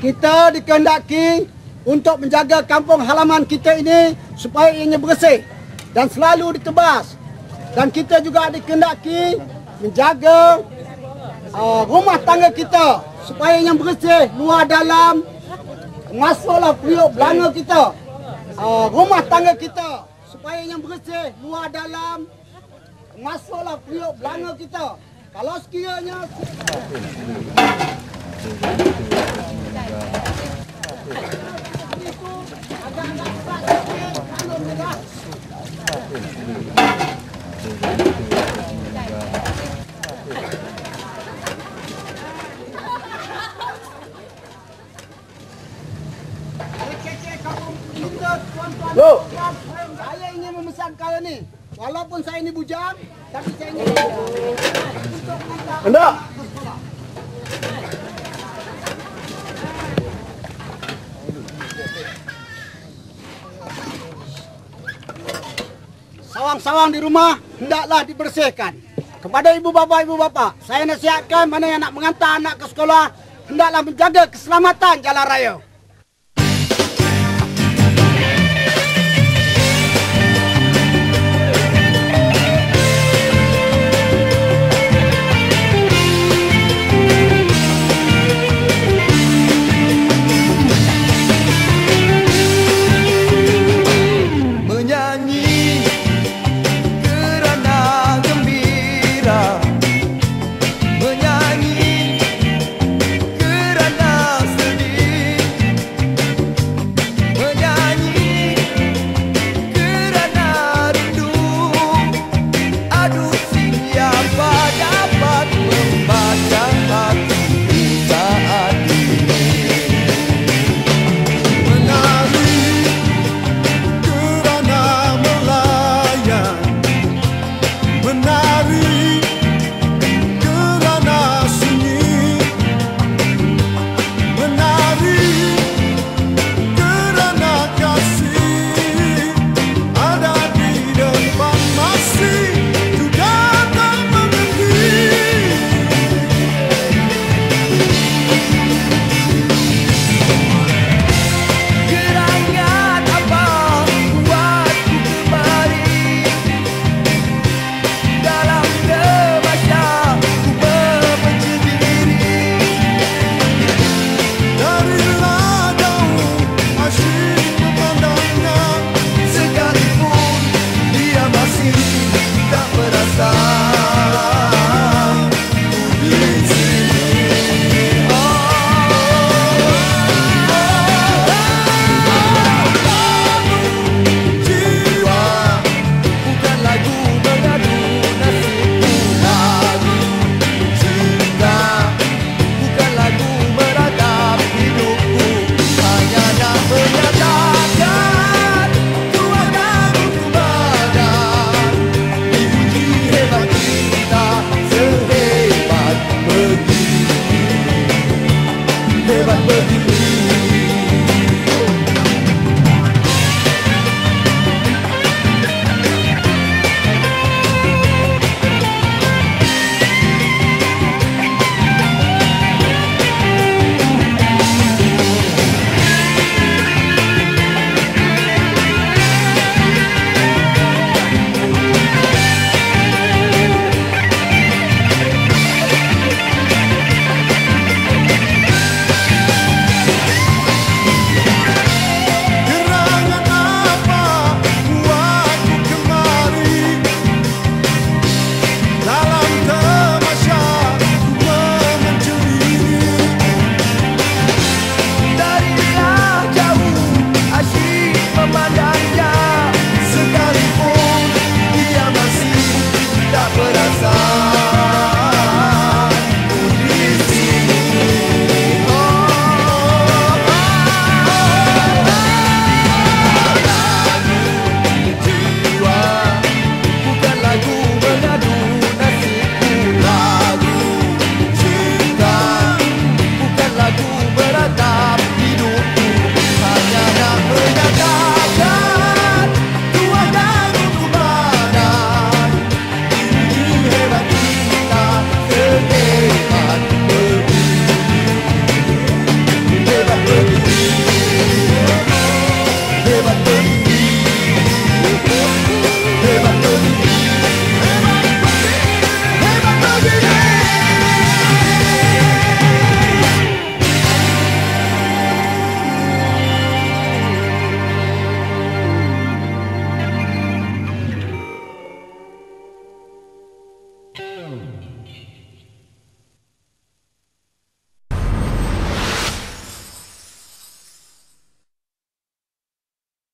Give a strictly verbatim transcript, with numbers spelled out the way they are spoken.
kita dikehendaki untuk menjaga kampung halaman kita ini supaya ianya bersih dan selalu ditebas. Dan kita juga dikehendaki menjaga uh, rumah tangga kita supaya ianya bersih luar dalam, masuklah periuk belanga kita. Uh, rumah tangga kita supaya ianya bersih luar dalam, masuklah periuk belanga kita. Kalau sekiranya Loh, saya ingin memesan kali ni. Walaupun saya ini bujang, tapi saya ingin untuk kita. Anda. Sawang-sawang di rumah hendaklah dibersihkan. Kepada ibu bapa ibu bapa, saya nasihatkan mana yang nak mengantar anak ke sekolah hendaklah menjaga keselamatan jalan raya.